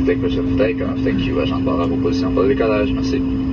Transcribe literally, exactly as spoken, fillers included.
Take Take, thank you, agent de bord à vos positions pour le décollage, merci.